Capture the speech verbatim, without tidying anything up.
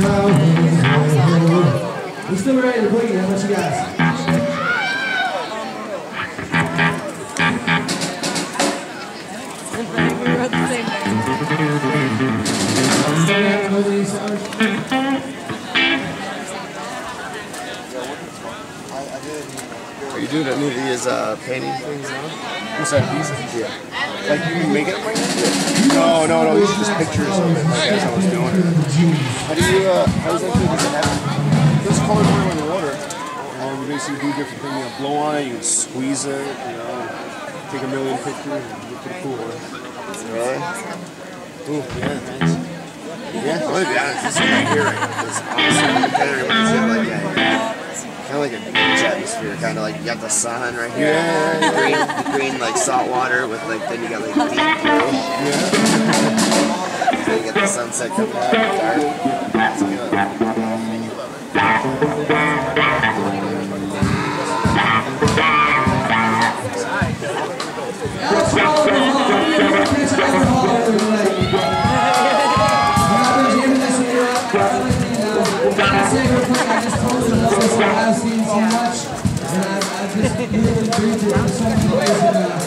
We're still ready to boogie. How about you guys? Are you doing any of these uh, painting things now? What's that piece? Yeah. Like you can make it up right now? No, no, no. These are just pictures of it. Like as I was doing it. How do you? Uh, how does that feel? Does it happen? Just color oil in the water, and you basically do different things. You know, blow on it. You can squeeze it. You know, take a million pictures. And get pretty cool. Really? Ooh, yeah, thanks. Yeah, I'm gonna be honest. This is right here, right? Because honestly, the picture reminds me of like yeah. Kind of like a beach atmosphere, kind of like you got the sun right here, yeah, yeah, yeah. Green, green like salt water with like, then you got like deep blue. Yeah. So you get the sunset coming out, dark. That's good. I've seen so much, and I've, I've just lived and breathed it in so many ways.